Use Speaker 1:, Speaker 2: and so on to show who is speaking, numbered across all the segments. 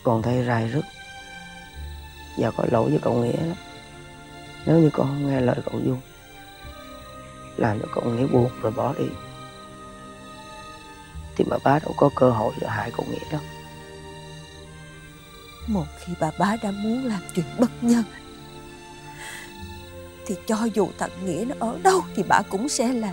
Speaker 1: Con thấy rai rứt và có lỗi với cậu Nghĩa lắm. Nếu như con không nghe lời cậu Du, làm cho cậu Nghĩa buồn rồi bỏ đi, thì bà bá đâu có cơ hội để hại cậu Nghĩa đâu.
Speaker 2: Một khi bà bá đã muốn làm chuyện bất nhân thì cho dù thằng Nghĩa nó ở đâu thì bà cũng sẽ làm.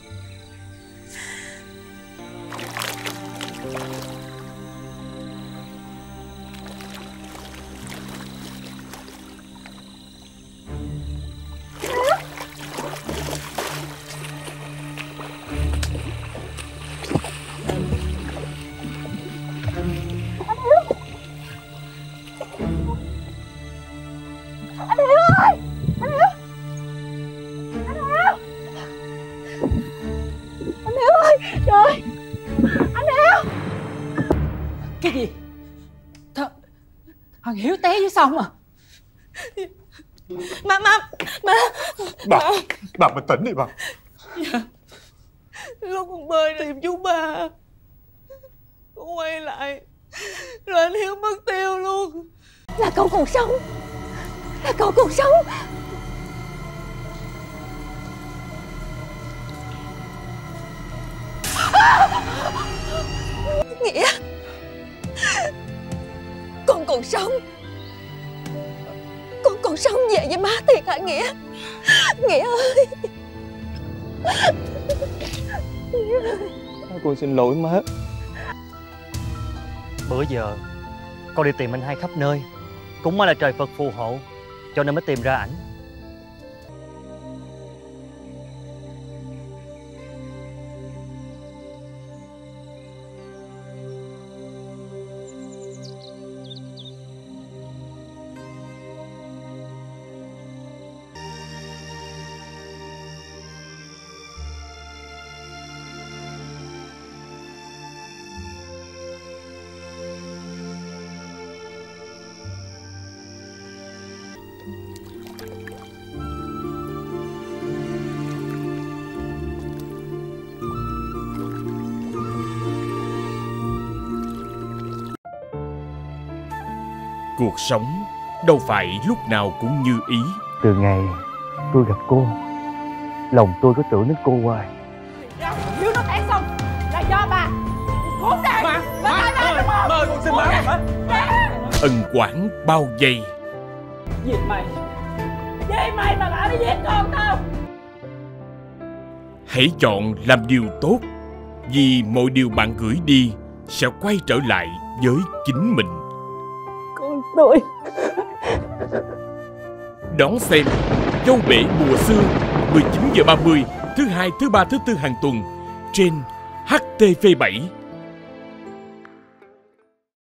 Speaker 3: Trời, anh Hiếu.
Speaker 4: Cái gì? Thằng Hiếu té dưới sông à?
Speaker 5: Bà bình tĩnh đi bà.
Speaker 3: Dạ. Lúc con bơi tìm chú ba, con quay lại rồi anh Hiếu mất tiêu luôn.
Speaker 2: Là cậu còn sống. Là cậu còn sống. Nghĩa, con còn sống. Con còn sống về với má thiệt hả Nghĩa? Nghĩa ơi. Nghĩa ơi.
Speaker 6: Con xin lỗi má.
Speaker 7: Bữa giờ con đi tìm anh hai khắp nơi, cũng may là trời Phật phù hộ cho nên mới tìm ra ảnh.
Speaker 8: Cuộc sống đâu phải lúc nào cũng như ý.
Speaker 7: Từ ngày tôi gặp cô, lòng tôi có tưởng đến cô hoài.
Speaker 3: Hiếu nó té xong là do bà. Khốn nạn. Má ơi, con xin má.
Speaker 8: Ân oán bao vây.
Speaker 3: Vì mày mà bà mới giết con tao.
Speaker 8: Hãy chọn làm điều tốt, vì mọi điều bạn gửi đi sẽ quay trở lại với chính mình.
Speaker 3: Con tôi.
Speaker 8: Đón xem Dâu Bể Mùa Xưa 19h30 thứ hai, thứ ba, thứ tư hàng tuần trên HTV7.